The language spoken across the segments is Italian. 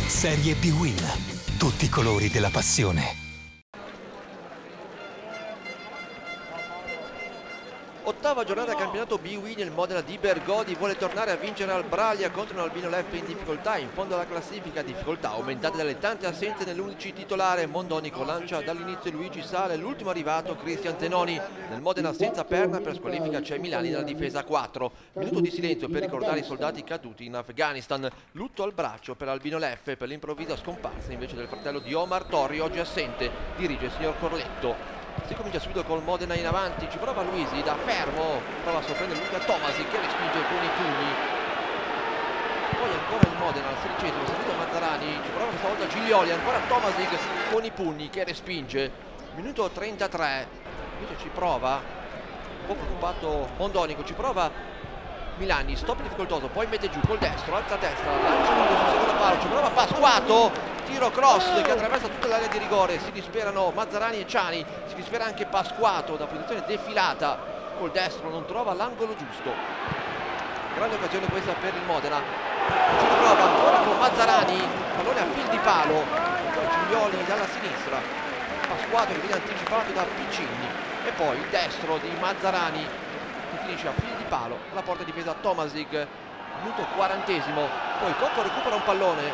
Serie B-Win. Tutti i colori della passione. Ottava giornata del campionato B-Win, il Modena di Bergodi vuole tornare a vincere al Braglia contro un Albino Leffe in difficoltà, in fondo alla classifica, difficoltà aumentate dalle tante assenze nell'11 titolare. Mondonico lancia dall'inizio Luigi Sale, l'ultimo arrivato Cristian Zenoni. Nel Modena senza perna per squalifica c'è Milani nella difesa a 4. Minuto di silenzio per ricordare i soldati caduti in Afghanistan. Lutto al braccio per Albino Leffe per l'improvvisa scomparsa invece del fratello di Omar Torri, oggi assente. Dirige il signor Corletto. Si comincia subito col Modena in avanti, ci prova Luisi da fermo, prova a sorprendere Luca Tomasi che respinge con i pugni. Poi ancora il Modena al 16esimo, servito Mazzarani, ci prova questa volta Giglioli, ancora Tomasi con i pugni che respinge. Minuto 33, invece ci prova, un po' preoccupato Mondonico, ci prova Milani, stop difficoltoso, poi mette giù col destro, alza destra, lancia lungo sul secondo palo, ci prova Pasquato, tiro cross che attraversa tutta l'area di rigore, si disperano Mazzarani e Ciani, si dispera anche Pasquato da posizione defilata, col destro non trova l'angolo giusto. Grande occasione questa per il Modena, ci prova ancora con Mazzarani, pallone a fil di palo, poi Giglioli dalla sinistra, Pasquato che viene anticipato da Piccini e poi il destro di Mazzarani che finisce a fil di palo alla porta difesa Tomasic. Minuto 40esimo, poi Cocco recupera un pallone,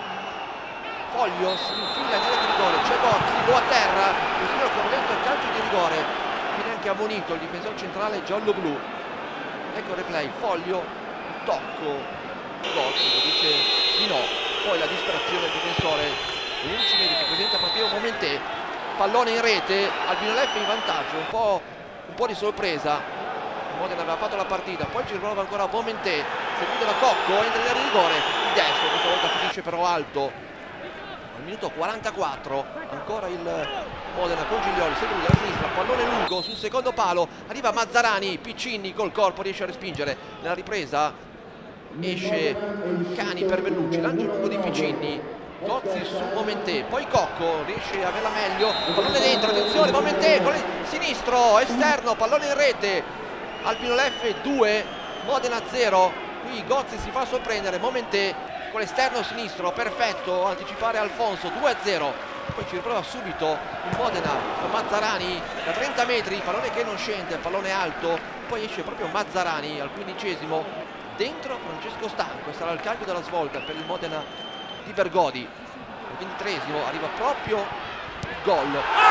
Foglio si infila in area di rigore, c'è Gozzi, lo atterra, il signor Corletto calcio di rigore, viene anche ammonito il difensore centrale giallo-blu. Ecco il replay, Foglio, tocco, Gozzi che dice di no, poi la disperazione del difensore, gli 11 metri che presenta Matteo Momentè, pallone in rete, Albino Leffe in vantaggio, un po' di sorpresa. Modena aveva fatto la partita, poi ci riprova ancora Momentè, seguito da Cocco, entra in area di rigore, il destro questa volta finisce però alto. Al minuto 44 ancora il Modena con Giglioli, sempre lui dalla sinistra, pallone lungo sul secondo palo, arriva Mazzarani, Piccini col corpo riesce a respingere, nella ripresa esce Cani per Bellucci, lancio lungo di Piccini, Gozzi su Momentè, poi Cocco riesce a averla meglio, pallone dentro, attenzione Momentè con il sinistro, esterno, pallone in rete. Albino Leffe 2, Modena 0, qui Gozzi si fa sorprendere, Momentè con l'esterno sinistro, perfetto, anticipare Alfonso, 2-0, poi ci riprova subito il Modena con Mazzarani da 30 metri, pallone che non scende, pallone alto, poi esce proprio Mazzarani al 15esimo, dentro Francesco Stanco, sarà il cambio della svolta per il Modena di Bergodi, al 23esimo arriva proprio il gol,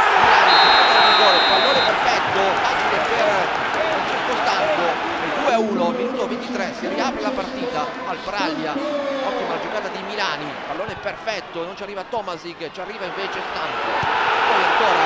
pallone perfetto, facile per Francesco Stanco, 2-1, minuto 23, si riapre la partita al Braglia, ottima giocata di Milani, pallone perfetto, non ci arriva Tomasic, ci arriva invece Stanco, poi ancora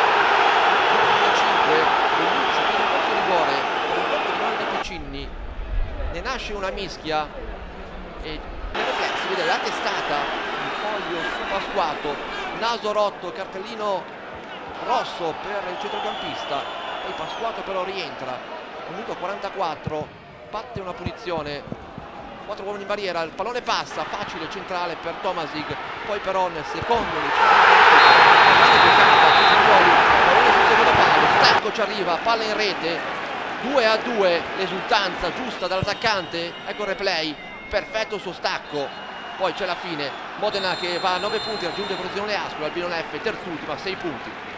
35, Bellucci tiene un po' di rigore, per un colpo di mano di Piccini, ne nasce una mischia e nel reflex si vede la testata di Foglio su Pasquato, naso rotto, cartellino rosso per il centrocampista, poi Pasquato però rientra. Minuto 44, batte una punizione, 4 uomini in barriera, il pallone passa, facile, centrale per Tomasic, poi però nel secondo pallone sul secondo palo, Stanco ci arriva, palla in rete, 2-2, l'esultanza giusta dall'attaccante, ecco il replay, perfetto il suo stacco, poi c'è la fine, Modena che va a 9 punti, raggiunge posizione Ascoli, Albino Leffe terzultima, 6 punti.